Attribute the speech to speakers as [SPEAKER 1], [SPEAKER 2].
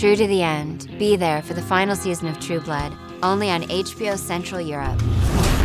[SPEAKER 1] True to the end. Be there for the final season of True Blood, only on HBO Central Europe.